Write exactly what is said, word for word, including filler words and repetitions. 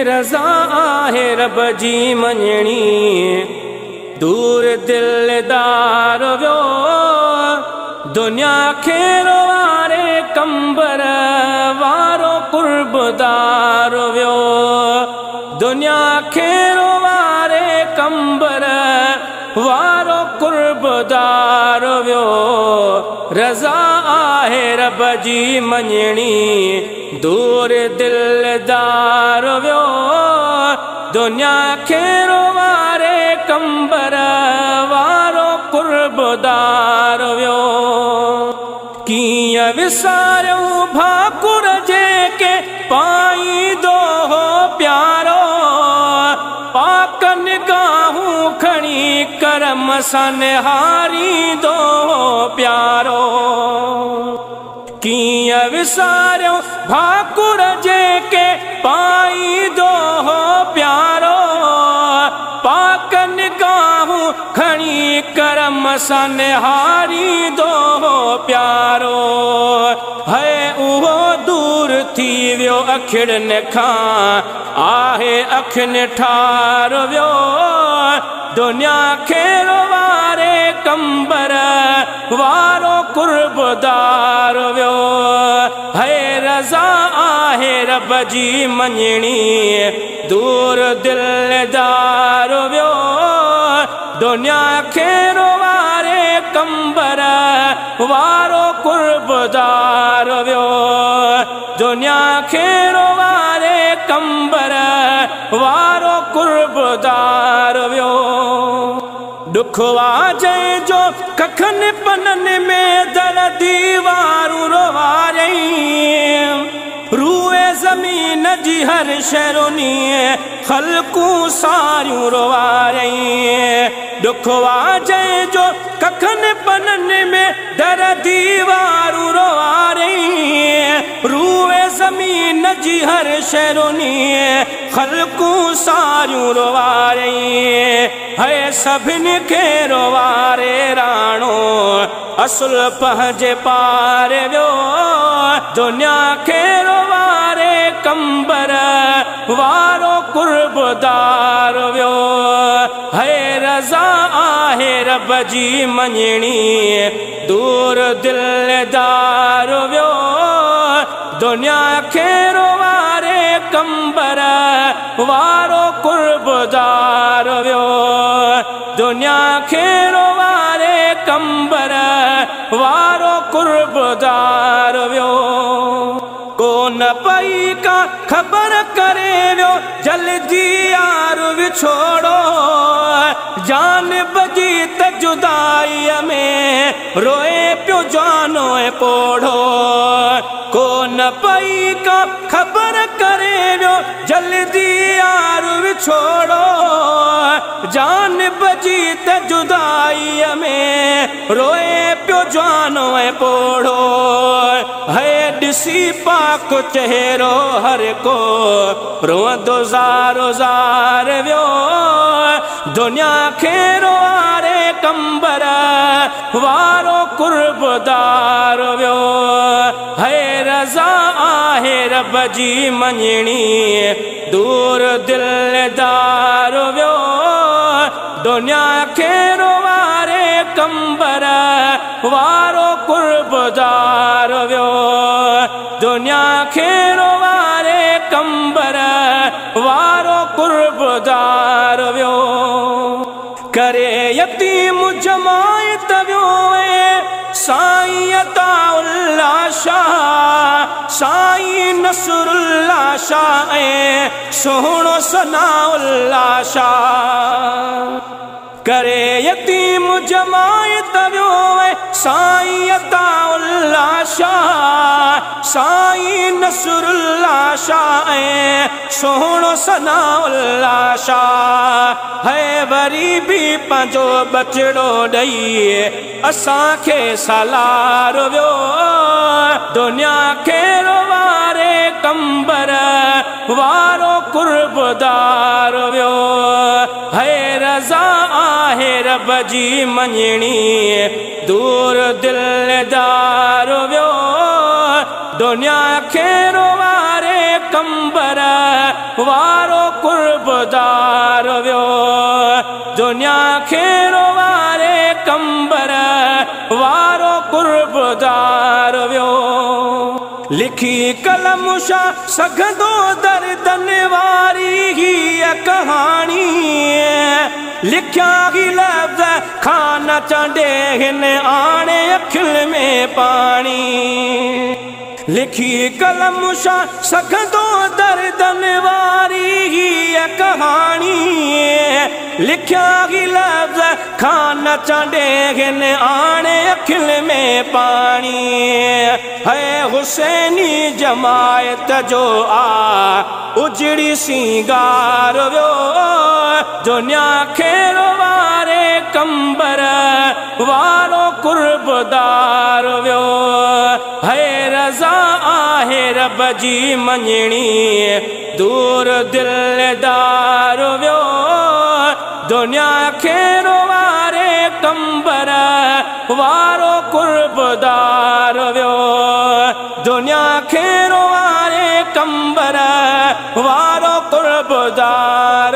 रज़ा आहे रब जी मञणी दूर दिलदार वियो दुनिया खे रोवारे कंबर वारो कुर्बदार वियो दुनिया खे रोवारे कंबर वारो कुर्बदार वियो रज़ा आहे रब जी मञणी दूर दिलदार वियो दुनिया खे रोवारे कंबर वारो कुर्बदार वियो कीअं विसारियूं भाकुर जेके पाईंदो हो प्यारो पाक निगाहूं खणी करम सां निहारींदो हो प्यारो कीअं विसारियूं भाकुर जेके पाईंदो हो प्यारो पाक निगाहूं खणी करम सां निहारींदो हो प्यारो है उहो दूर थी वियो अखिड़नि खां आहे अखियुनि ठार वियो दुनिया खे रोवारे कंबर वारो कुर्बदार वियो है रज़ा आहे रब जी मञणी दूर दिलदार वियो दुनिया खे रोवारे कंबर वारो कुर्बदार वियो दुनिया खे रोवारे कंबर वारो कुर्बदार वियो दुखवा जंहिंजो कखनि पननि में दर दीवारूं रोवारई रूए ज़मीन जी हर शरुनी ख़ल्क़ूं सारियूं रोवारई दुखवा जंहिंजो कखनि पननि में दर दीवारूं रोवारई रूए ज़मीन जी हर शरुनी ख़ल्क़ूं सारियूं रोवारई है सभिनी खे रोवारे राणो असुल पंहिंजे पार वियो दुनिया खे रोवारे कंबर वारो कुर्बदार वियो है रज़ा आहे रब जी मञणी दूर दिलदार वियो दुनिया खे रोवारे कंबर वारो कुर्बदार वियो दुनिया खे रोवारे कंबर वारो कुर्बदार वियो कोन पई का ख़बर करे वियो जल्दी यार विछोड़ो जान बजी त जुदाईअ में रोए पियो जानो ऐं पोढ़ो कोन पई का ख़बर करे वियो जल्दी यार विछोड़ो जान बजी त जुदाईअ में रोए पियो जानो ऐं पोढ़ो है ॾिसी पाक चेहरो हर को रोअंदो ज़ारो ज़ार वियो दुनिया खे रोवारे कंबर वारो कुर्बदार वियो है रज़ा आहे रब जी मञणी दूर दिलदार वियो दुनिया खे रोवारे कंबर वारो कुर्बदार वियो दुनिया खे रोवारे कंबर वारो कुर्बदार वियो करे यतीम जमायत वियो साईं अताउल्लाह शाह साईं नसरुल्लाह शाह सोहणो सनाउल्लाह शाह करे यतीम जमायत वियो साईं अताउल्लाह शाह साईं नसरुल्लाह शाह सोहणो सनाउल्लाह शाह है वरी भी पंहिंजो बचड़ो ॾेई असांखे सालार वियो दुनिया खे रोवारे कंबर वारो कुर्बदार वियो है रज़ा आहे रब जी मञणी दूर दिलदार वियो दुनिया खे रोवारे कंबर वारो कुर्बदार वियो दुनिया खेरो वारे कंबर वारो कुर्बदार वियो लिखी कलम शा सघंदो दर्दन वारी ही कहानी लिखिया ही लफ्ज़ खाना चंडे हिन आने अखिल में पानी लिखी कलम शा सघंदो दर्दन वारी ही कहानी लिखिया ही लफ्ज़ खाना चंडे हिन आने अखिल में पानी है हुसैनी जमायत जो आ उजड़ी सिंगार वियो दुनिया खेरो वारे कंबर वारो कुर्बदार वियो है रज़ा आहे रब जी मञणी दूर दिलदार वियो दुनिया खेरो वारे कंबर वारो कुर्बदार वियो दुनिया खेरो वारे कंबर वारो कुर्बदार